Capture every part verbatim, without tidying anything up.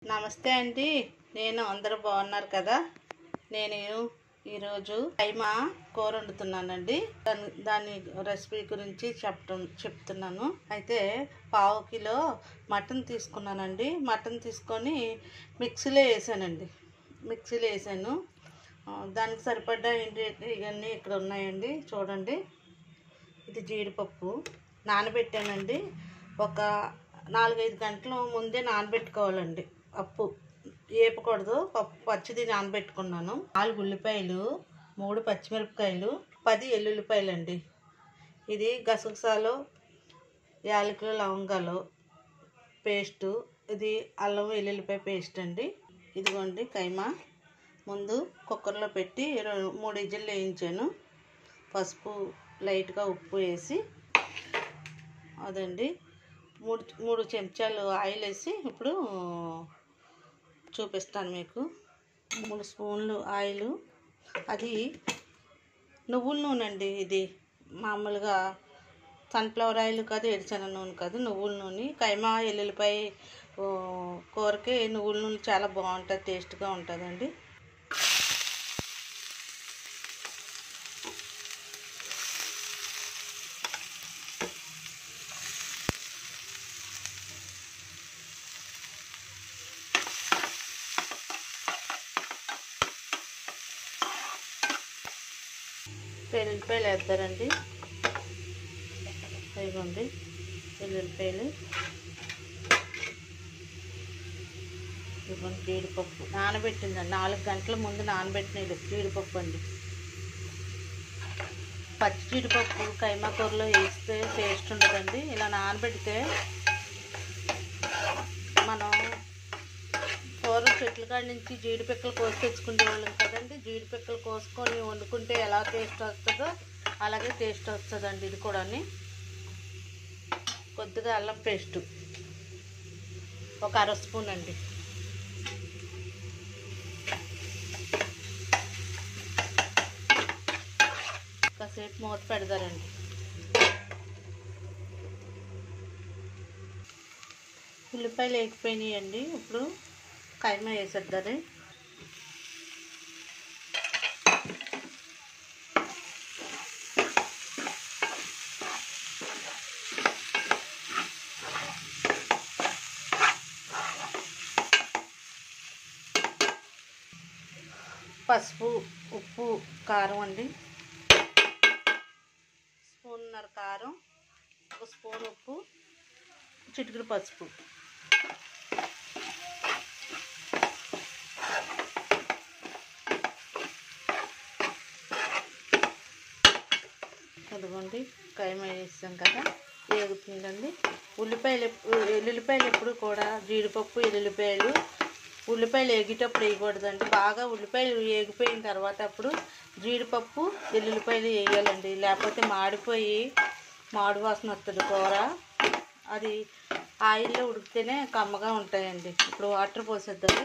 నమస్తే అండి. నేను అందరూ బాగున్నారు కదా. నేను ఈరోజు కైమా కూర వండుతున్నానండి. దాని దాని రెసిపీ గురించి చెప్పడం చెప్తున్నాను. అయితే పావు కిలో మటన్ తీసుకున్నానండి. మటన్ తీసుకొని మిక్సీలో వేసానండి. మిక్సీలో వేసాను. దానికి సరిపడ్డ ఇంగ్రీడియంట్ ఇవన్నీ ఇక్కడ ఉన్నాయండి. చూడండి, ఇది జీడిపప్పు నానబెట్టానండి. ఒక నాలుగైదు గంటల ముందే నానబెట్టుకోవాలండి. పప్పు వేపకూడదు, పప్పు పచ్చిది నానబెట్టుకున్నాను. నాలుగు ఉల్లిపాయలు, మూడు పచ్చిమిరపకాయలు, పది ఎల్లుల్లిపాయలు అండి. ఇది గసగసాలు, యాలకులు, లవంగాలు పేస్టు, ఇది అల్లం వెల్లుల్లిపాయ పేస్ట్ అండి. ఇదిగోండి కైమా. ముందు కుక్కర్లో పెట్టి మూడు విజిల్లు వేయించాను. పసుపు, లైట్గా ఉప్పు వేసి, అదండి మూడు మూడు చెంచాలు ఆయిల్ వేసి ఇప్పుడు చూపిస్తాను మీకు. మూడు స్పూన్లు ఆయిల్. అది నువ్వుల నూనె అండి. ఇది మామూలుగా సన్ఫ్లవర్ ఆయిల్ కాదు, ఎడిచన నూనె కాదు, నువ్వుల నూనె. కైమా ఎల్లుల్లిపాయ కూరకి నువ్వుల నూనె చాలా బాగుంటుంది, టేస్ట్గా ఉంటుందండి. వెల్లుల్లిపాయలు వేస్తారండి. ఇదిగోండి వెల్లుల్లిపాయలు. ఇదిగోండి జీడిపప్పు నానబెట్టిందండి. నాలుగు గంటల ముందు నానబెట్టిన జీడిపప్పు అండి. పచ్చి జీడిపప్పు కైమా కూరలో వేస్తే టేస్ట్ ఉండదండి. ఇలా నానబెడితే మనం కూర చెట్ల కాడి నుంచి జీడిపిక్కలు కోసి తెచ్చుకునే వాళ్ళం కదండి. జీడిపిక్కలు కోసుకొని వండుకుంటే ఎలా టేస్ట్ వస్తుందో అలాగే టేస్ట్ వస్తుందండి. ఇది కూడా కొద్దిగా అల్లం పేస్టు ఒక అర స్పూన్ అండి. కాసేపు మూత పెడతారండి. ఉల్లిపాయలు వేగిపోయినాయండి. ఇప్పుడు కైమా వేసేద్దారు. పసుపు, ఉప్పు, కారం అండి. స్పూన్నర కారం, ఒక స్పూన్ ఉప్పు, చిటికెడు పసుపు. అదిగోండి కైమా వేసాం కదా, వేగుతుందండి. ఉల్లిపాయలు ఎల్లుల్లిపాయలు ఎప్పుడు కూడా జీడిపప్పు, ఎల్లుల్లిపాయలు ఉల్లిపాయలు వేగేటప్పుడు వేయకూడదండి. బాగా ఉల్లిపాయలు వేగిపోయిన తర్వాత అప్పుడు జీడిపప్పు, ఎల్లుల్లిపాయలు వేయాలండి. లేకపోతే మాడిపోయి మాడు వాసన వస్తుంది కూర. అది ఆయిల్లో ఉడికితేనే కమ్మగా ఉంటాయండి. ఇప్పుడు వాటర్ పోసేద్దాం.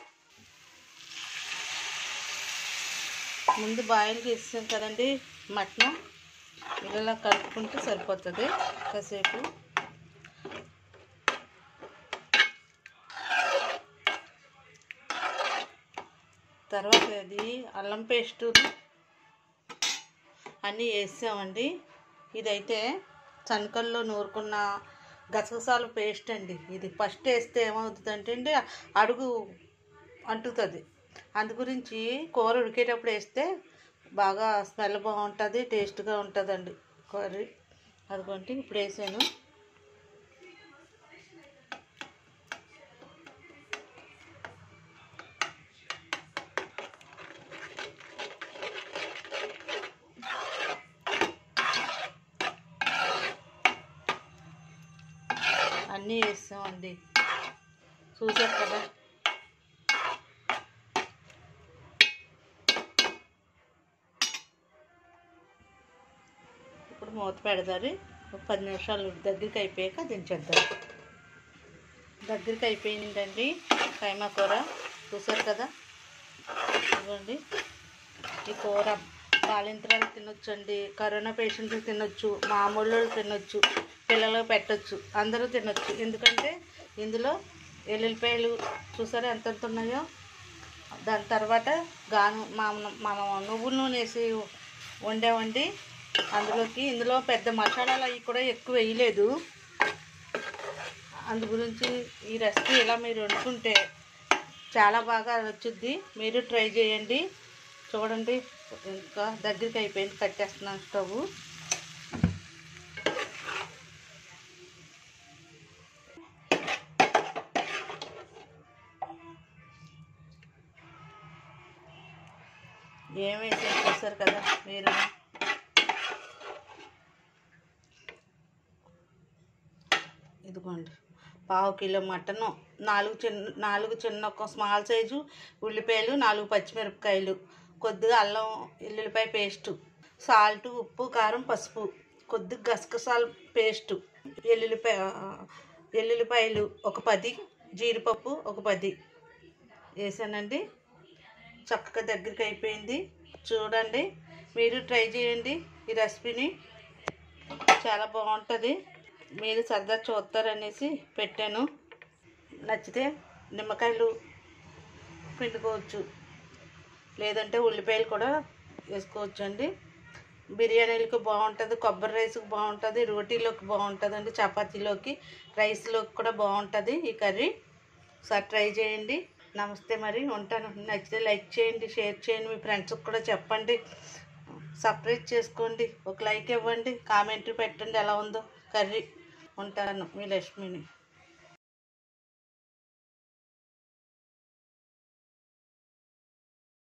ముందు బాయిల్ చేసాం కదండి మటన్, ఇలా కలుపుకుంటే సరిపోతుంది. కాసేపు తర్వాత అది అల్లం పేస్టు అన్నీ వేసామండి. ఇదైతే చనకల్లో నూరుకున్న గసగసాల పేస్ట్ అండి. ఇది ఫస్ట్ వేస్తే ఏమవుతుందంటే అండి అడుగు అంటుతుంది. అందు గురించి కూర ఉడికేటప్పుడు వేస్తే బాగా స్మెల్ బాగుంటుంది, టేస్ట్గా ఉంటుందండి కర్రీ. అదిగోండి ఇప్పుడు వేసాను. అన్నీ వేస్తామండి, చూసారు కదా. ఇప్పుడు మూత పెడతారు. ఒక పది నిమిషాలు దగ్గరికి అయిపోయాక దించేద్దాం. దగ్గరికి అయిపోయిందండి కైమా కూర, చూసారు కదా. ఇదిగోండి ఈ కూర బాలింతరాలు తినొచ్చు అండి, కరోనా పేషెంట్లు తినొచ్చు, మామూలు తినొచ్చు, పిల్లలకు పెట్టచ్చు, అందరూ తినొచ్చు. ఎందుకంటే ఇందులో ఎల్లుల్లిపాయలు చూసారా ఎంత ఎంత ఉన్నాయో. దాని తర్వాత గాను మనం మనం నువ్వుల నూనె వేసి వండామండి అందులోకి. ఇందులో పెద్ద మసాలాలు అవి కూడా ఎక్కువ వేయలేదు. అందు గురించి ఈ రెసిపీ ఇలా మీరు వండుకుంటే చాలా బాగా వచ్చుద్ది. మీరు ట్రై చేయండి. చూడండి ఇంకా దగ్గరికి అయిపోయింది, కట్టేస్తున్నాను స్టవ్. ఏమేసి చూసారు కదా మీరు. ఇదిగోండి పావు కిలో మటను, నాలుగు చిన్న నాలుగు చిన్న ఒక స్మాల్ సైజు ఉల్లిపాయలు, నాలుగు పచ్చిమిరపకాయలు, కొద్దిగా అల్లం ఎల్లుల్లిపాయ పేస్టు, సాల్ట్, ఉప్పు, కారం, పసుపు, కొద్దిగా గసగసాల పేస్టు, ఎల్లుల్లిపాయ ఎల్లుల్లిపాయలు ఒక పది, జీడిపప్పు ఒక పది వేసానండి. చక్కగా దగ్గరికి అయిపోయింది. చూడండి మీరు ట్రై చేయండి ఈ రెసిపీని, చాలా బాగుంటుంది. మీరు సరదా చూస్తారనేసి పెట్టాను. నచ్చితే నిమ్మకాయలు పిండుకోవచ్చు, లేదంటే ఉల్లిపాయలు కూడా వేసుకోవచ్చు అండి. బిర్యానీలకు బాగుంటుంది, కొబ్బరి రైస్కి బాగుంటుంది, రోటీలోకి బాగుంటుందండి, చపాతీలోకి, రైస్లోకి కూడా బాగుంటుంది ఈ కర్రీ. ఒకసారి ట్రై చేయండి. నమస్తే, మరి ఉంటాను. నచ్చితే లైక్ చేయండి, షేర్ చేయండి, మీ ఫ్రెండ్స్కి కూడా చెప్పండి, సబ్స్క్రైబ్ చేసుకోండి, ఒక లైక్ ఇవ్వండి, కామెంట్ పెట్టండి ఎలా ఉందో కర్రీ. ఉంటాను, మీ లక్ష్మిని.